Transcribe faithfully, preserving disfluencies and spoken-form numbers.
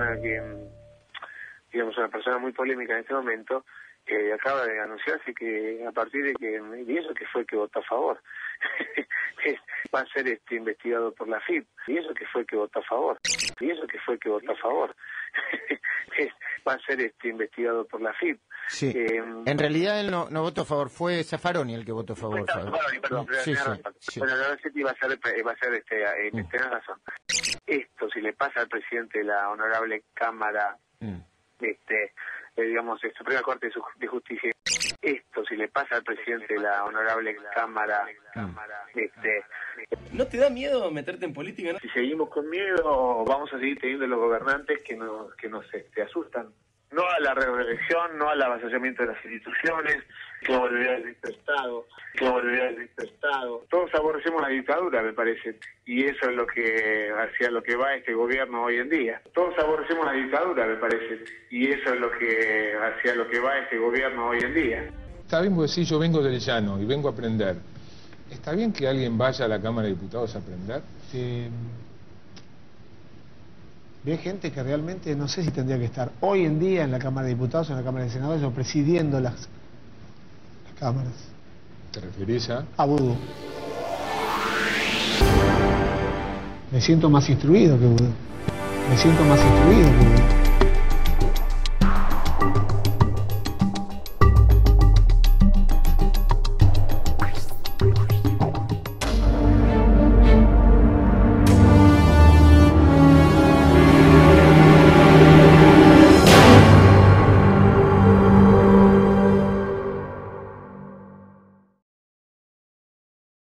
persona que, digamos, una persona muy polémica en este momento, eh, acaba de anunciarse que a partir de que, y eso que fue que votó a favor, va a ser este investigado por la F I P, y eso que fue que votó a favor, y eso que fue que votó a favor, va a ser este investigado por la F I P. Sí. Eh, en realidad él no, no votó a favor, fue Zaffaroni el que votó a favor. Fue Zaffaroni, perdón, pero sí, tenés sí, razón. sí. Bueno, la verdad es que va a ser, va a ser este, eh, Mm. tenés razón. Esto, si le pasa al presidente de la honorable Cámara, Mm. este, eh, digamos, eh, Suprema Corte de, Su- de Justicia, esto, si le pasa al presidente de la honorable Cámara, Mm. este, ¿No te da miedo meterte en política? ¿No? si seguimos con miedo, vamos a seguir teniendo los gobernantes que nos, que nos este, asustan. No a la reelección, no al avasallamiento de las instituciones, que volvería al dictado Estado, que volvería al dictado Estado. Todos aborrecemos la dictadura, me parece, y eso es lo que hacia lo que va este gobierno hoy en día. Todos aborrecemos la dictadura, me parece, y eso es lo que hacia lo que va este gobierno hoy en día. Está bien, porque si yo vengo del llano y vengo a aprender, ¿está bien que alguien vaya a la Cámara de Diputados a aprender? Eh, Ve gente que realmente no sé si tendría que estar hoy en día en la Cámara de Diputados o en la Cámara de Senadores o presidiendo las, las cámaras. ¿Te referís a...? A vudú. Me siento más instruido que vudú. Me siento más instruido que vudú.